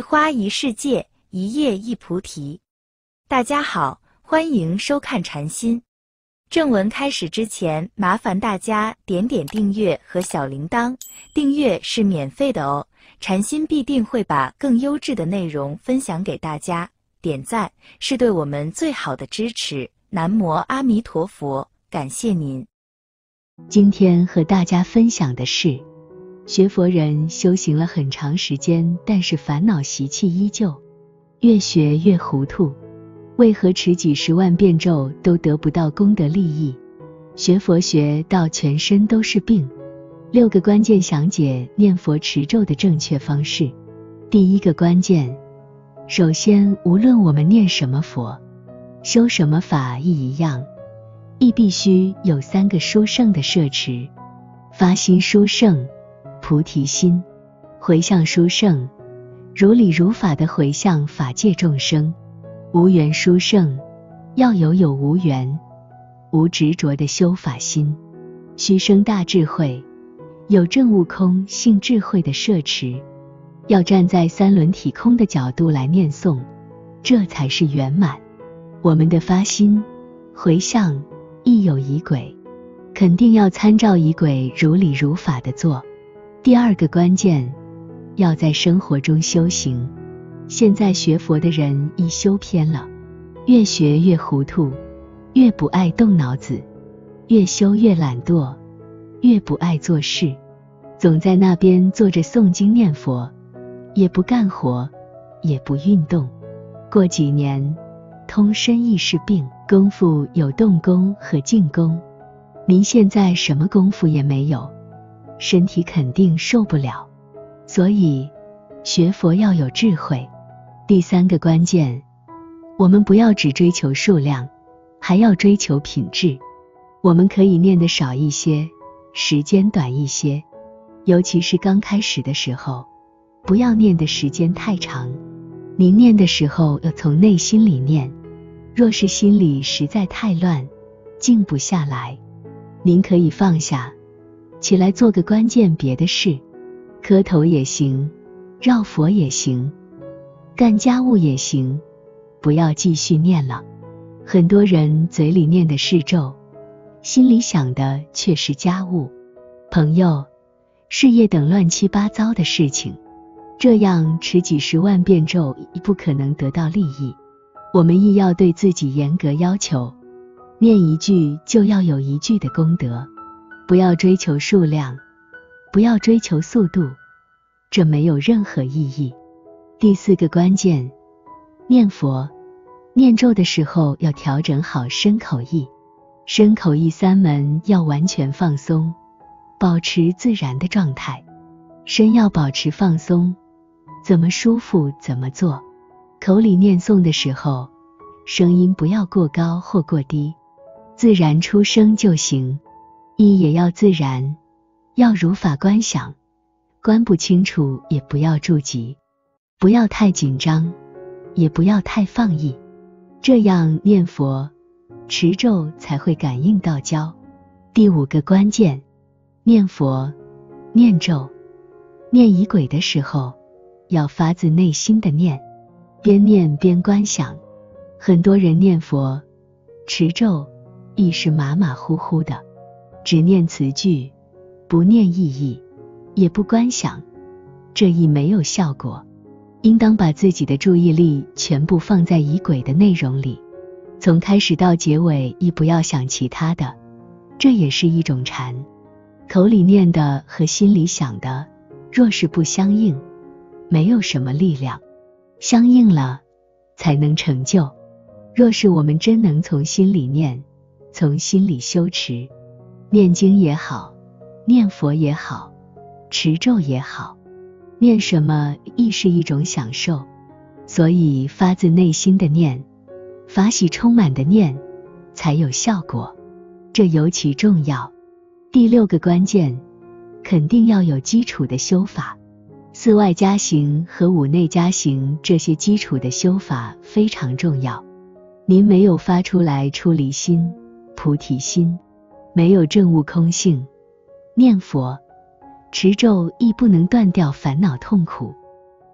花一世界，一叶一菩提。大家好，欢迎收看禅心。正文开始之前，麻烦大家点点订阅和小铃铛，订阅是免费的哦。禅心必定会把更优质的内容分享给大家，点赞是对我们最好的支持。南无阿弥陀佛，感谢您。 今天和大家分享的是，学佛人修行了很长时间，但是烦恼习气依旧，越学越糊涂。为何持几十万遍咒都得不到功德利益？学佛学到全身都是病。6个关键详解念佛持咒的正确方式。第一个关键，首先无论我们念什么佛，修什么法亦一样，亦必须有3个殊胜的摄持。发心殊胜，菩提心；回向殊胜，如理如法的回向法界众生；无缘殊胜，要有无缘，无执着的修法心；须生大智慧，有证悟空性智慧的摄持。要站在三轮体空的角度来念诵，这才是圆满。我们的发心回向亦有仪轨，肯定要参照仪轨如理如法的做。第二个关键，要在生活中修行。现在学佛的人亦修偏了，越学越糊涂，越不爱动脑子，越修越懒惰，越不爱做事，总在那边坐着诵经念佛，也不干活，也不运动。过几年，通身亦是病。功夫有动功和静功，您现在什么功夫也没有，身体肯定受不了。所以学佛要有智慧。第3个关键，我们不要只追求数量，还要追求品质。我们可以念得少一些，时间短一些，尤其是刚开始的时候，不要念的时间太长。您念的时候要从内心里念，若是心里实在太乱，静不下来，您可以放下，起来做个关键别的事，磕头也行，绕佛也行，干家务也行，不要继续念了。很多人嘴里念的是咒，心里想的却是家务、朋友、事业等乱七八糟的事情，这样持几十万遍咒亦不可能得到利益。我们亦要对自己严格要求，念一句就要有一句的功德，不要追求数量，不要追求速度，这没有任何意义。第4个关键，念佛念咒的时候要调整好身口意。身口意3门要完全放松，保持自然的状态。身要保持放松，怎么舒服怎么做。口里念诵的时候，声音不要过高或过低，自然出声就行。意也要自然，要如法观想，观不清楚也不要住急，不要太紧张，也不要太放逸，这样念佛持咒才会感应道交。第5个关键，念佛念咒念仪轨的时候，要发自内心的念，边念边观想。很多人念佛持咒亦是马马虎虎的，只念词句，不念意义，也不观想，这亦没有效果。应当把自己的注意力全部放在仪轨的内容里，从开始到结尾亦不要想其他的，这也是一种禅。口里念的和心里想的若是不相应，没有什么力量，相应了才能成就。若是我们真能从心里念，从心里修持，念经也好，念佛也好，持咒也好，念什么亦是一种享受。所以发自内心的念，法喜充满的念才有效果，这尤其重要。第6个关键，肯定要有基础的修法。4外加行和5内加行这些基础的修法非常重要。您没有发出来出离心、菩提心，没有证悟空性，念佛持咒亦不能断掉烦恼痛苦。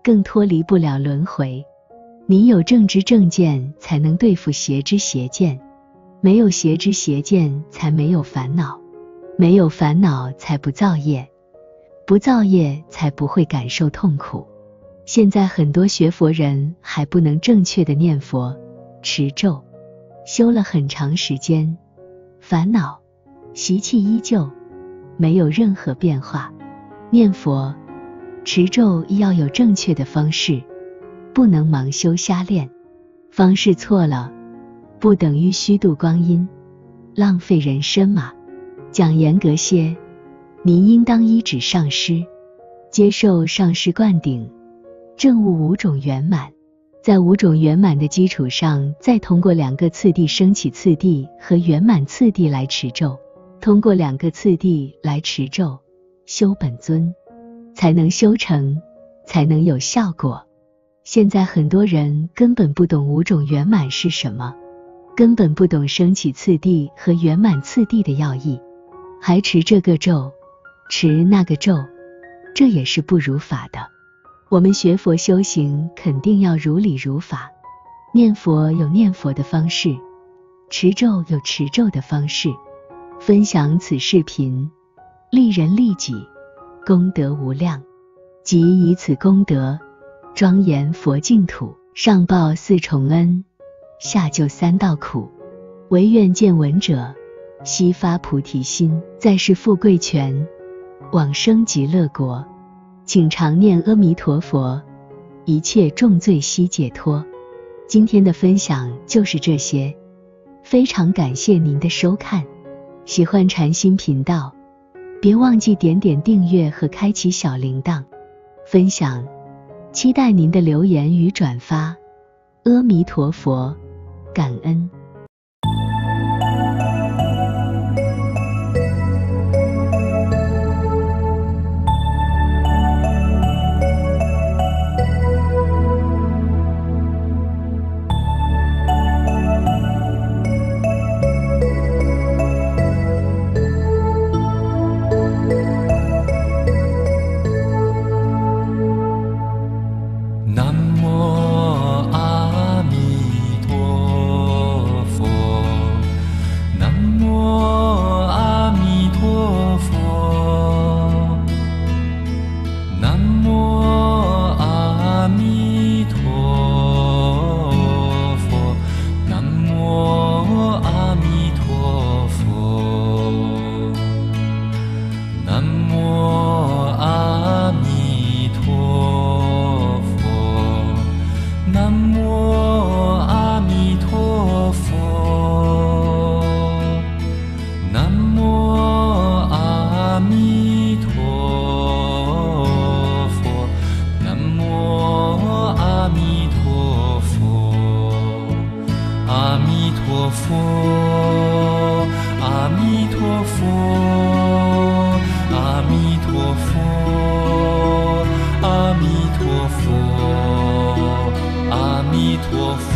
更脱离不了轮回。你有正知正见，才能对付邪知邪见，没有邪知邪见，才没有烦恼，没有烦恼才不造业，不造业才不会感受痛苦。现在很多学佛人还不能正确的念佛、持咒，修了很长时间，烦恼、习气依旧，没有任何变化。念佛、持咒要有正确的方式，不能盲修瞎练。方式错了，不等于虚度光阴，浪费人生嘛。讲严格些，您应当依止上师，接受上师灌顶，证悟五种圆满，在五种圆满的基础上，再通过2个次第升起次第和圆满次第来持咒，通过2个次第来持咒，修本尊，才能修成，才能有效果。现在很多人根本不懂五种圆满是什么，根本不懂升起次第和圆满次第的要义，还持这个咒，持那个咒，这也是不如法的。我们学佛修行肯定要如理如法，念佛有念佛的方式，持咒有持咒的方式。分享此视频，利人利己，功德无量，即以此功德庄严佛净土，上报4重恩，下救3道苦。唯愿见闻者悉发菩提心，在世富贵全，往生极乐国。请常念阿弥陀佛，一切重罪悉解脱。今天的分享就是这些，非常感谢您的收看。喜欢禅心频道，别忘记点点订阅和开启小铃铛。分享，期待您的留言与转发。阿弥陀佛，感恩。 阿弥陀佛。